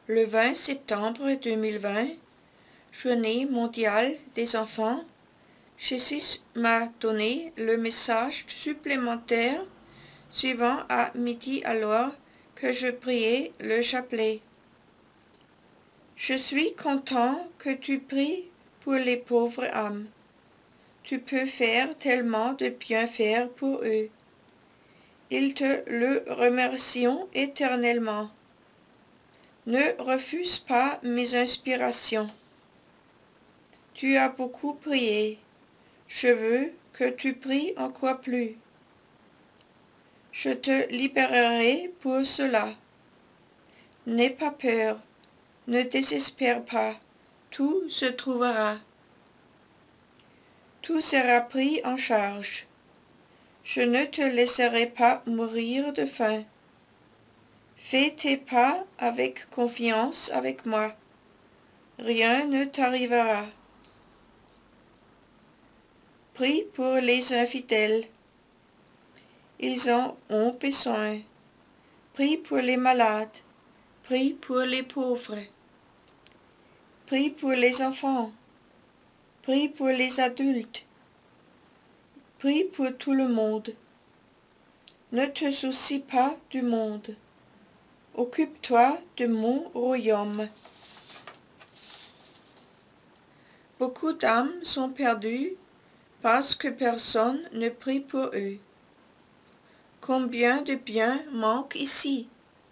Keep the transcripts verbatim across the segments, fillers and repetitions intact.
Le vingt septembre deux mille vingt, Journée mondiale des enfants, Jésus m'a donné le message supplémentaire suivant à midi alors que je priais le chapelet. Je suis content que tu pries pour les pauvres âmes. Tu peux faire tellement de bienfaits pour eux. Ils te le remercient éternellement. Ne refuse pas mes inspirations. Tu as beaucoup prié. Je veux que tu pries encore plus. Je te libérerai pour cela. N'aie pas peur. Ne désespère pas. Tout se trouvera. Tout sera pris en charge. Je ne te laisserai pas mourir de faim. Fais tes pas avec confiance avec moi. Rien ne t'arrivera. Prie pour les infidèles. Ils en ont besoin. Prie pour les malades. Prie pour les pauvres. Prie pour les enfants. Prie pour les adultes. Prie pour tout le monde. Ne te soucie pas du monde. Occupe-toi de mon royaume. Beaucoup d'âmes sont perdues parce que personne ne prie pour eux. Combien de biens manquent ici?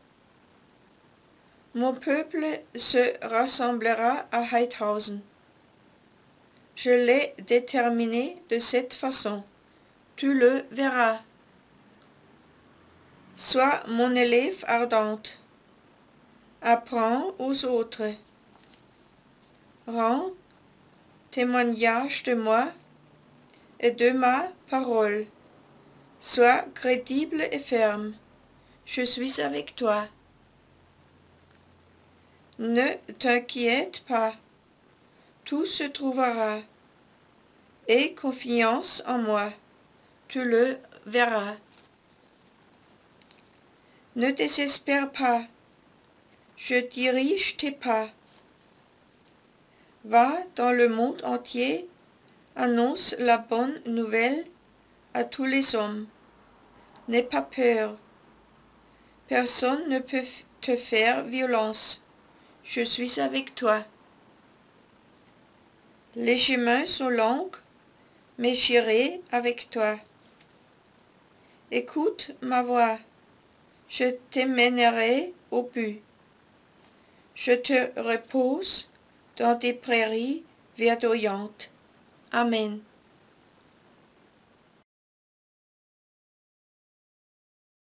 Mon peuple se rassemblera à Heidhausen. Je l'ai déterminé de cette façon. Tu le verras. Sois mon élève ardente. Apprends aux autres. Rends témoignage de moi et de ma parole. Sois crédible et ferme. Je suis avec toi. Ne t'inquiète pas. Tout se trouvera. Aie confiance en moi. Tu le verras. Ne désespère pas. Je dirige tes pas. Va dans le monde entier, annonce la bonne nouvelle à tous les hommes. N'aie pas peur. Personne ne peut te faire violence. Je suis avec toi. Les chemins sont longs, mais j'irai avec toi. Écoute ma voix. Je t'emmènerai au but. Je te repose dans des prairies verdoyantes. Amen.